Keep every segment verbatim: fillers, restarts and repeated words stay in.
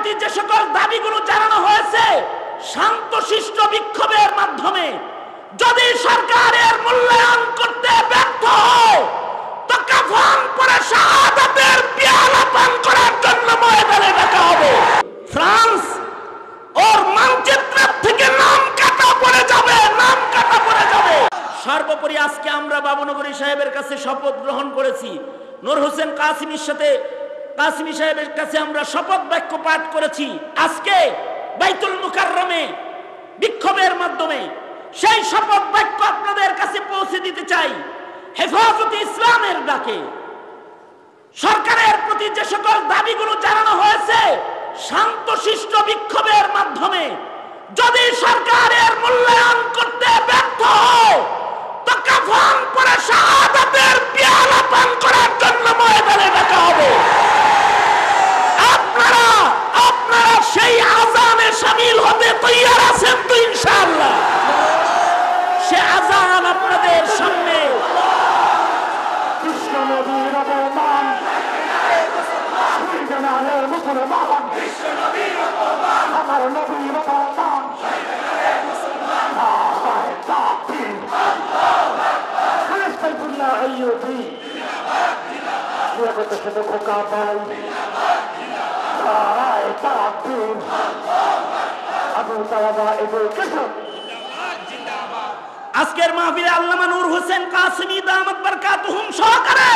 প্রতি যে সকল দাবিগুলো জানানো হয়েছে শান্তশিষ্ট বিক্ষোভের মাধ্যমে, যদি সরকারের মূল্যায়ন করতে ব্যর্থ হয় তো কাফন পরে শাহাদাতের পেয়ালা পান করার জন্য ময়দানে ডাকা হবে। ফ্রান্স ওর মানচিত্র থেকে নাম কাটা পড়ে যাবে, নাম কাটা পড়ে যাবে। সর্বোপরি আজকে আমরা বাবুনগরী সাহেবের কাছে শপথ গ্রহণ করেছি, নূর হোসেন কাসিমের সাথে কাসিমি সাহেবের কাছে আমরা শপথ বাক্য পাঠ করেছি। আজকে বাইতুল মুকাররমে বিক্ষোভের মাধ্যমে সেই শপথ বাক্য আপনাদের কাছে পৌঁছে দিতে চাই। হেফাজতে ইসলামের ডাকে সরকারের প্রতি যে সকল দাবিগুলো জানানো হয়েছে শান্তশিষ্ট বিক্ষোভের মাধ্যমে, যদি সরকারের মূল্যায়ন করতে ব্যর্থ হয় তো কাফন পরে শাহাদাতের পেয়ালা পান করার জন্য ময়দানে ডাকা হবে। আপনারা আপনারা সেই আযানে শামিল হতে তৈয়ার আছেন তো ইনশাআল্লাহ? সে আযান আপনাদের সামনে কৃষ্ণ নবীর অবদান, জানালের মুসলমান, কৃষ্ণ নবীর অবদান, আমার নবীর অবদান, নারায়ে তাকবীর, আল্লাহু আকবার, আস্তাগফিরুল্লাহ আইয়ুবি, লিয়াকত সাথে খোকা ভাই, নারায়ে তাকবীর, আবু তাওবা ইবনে কাসব। আজকের মাহফিলে আল্লামা নূর হোসেন কাসিমি দামাত বারকাতুহুম সহকারে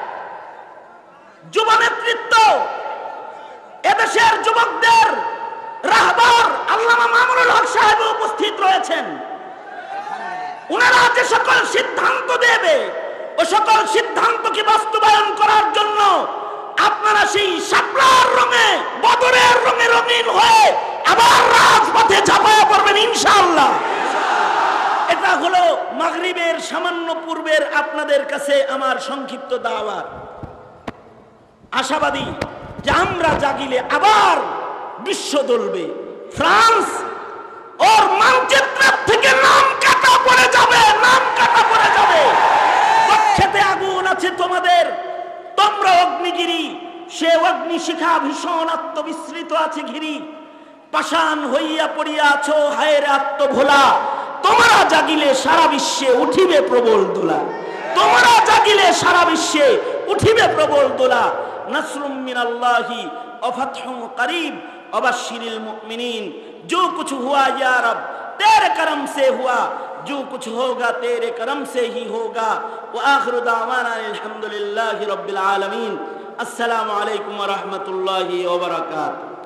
যুব নেতৃত্ব, এদেশের যুবকদের রাহবার আল্লামা মামুনুল হক সাহেব উপস্থিত রয়েছেন। ওনারা যে সকল সিদ্ধান্ত দেবে ও সকল সিদ্ধান্তকে বাস্তবায়ন করার জন্য আপনারা সেই শাপলার রঙে বদরের রঙে রঙিন হয়ে আবার রাজপথে ঝাঁপায় পড়বেন ইনশাআল্লাহ। এটা হলো মাগরিবের সামান্য পূর্বের আপনাদের কাছে আমার সংক্ষিপ্ত দাওয়াত। আশাবাদী যে আমরা জাগিলে আবার বিশ্ব দলবে, ফ্রান্স ওর মানচিত্র থেকে নাম কাটা পড়ে যাবে, নাম কাটা পড়ে যাবে। বক্ষেতে আগুন আছে তোমাদের, তোমরা অগ্নিগিরি, সে অগ্নি শিখা ভীষণ আত্মবিস্মৃত আছে ঘিরি। পাষাণ হইয়া পড়িয়া আছো হায়ের আত্মভোলা, তোমরা জাগিলে সারা বিশ্বে উঠিবে প্রবল দোলা, তোমরা জাগিলে সারা বিশ্বে উঠিবে প্রবল দোলা। नस्रुम मिनल्लाहि व फतहुन करीब व बश्शिरिल मुमिनीन। जो कुछ हुआ या रब तेरे करम से हुआ, जो कुछ होगा तेरे करम से ही होगा। व आखिरु दावाना अल्हम्दुलिल्लाहि रब्बिल आलमीन। अस्सलामु अलैकुम व रहमतुल्लाहि व बरकातुहू।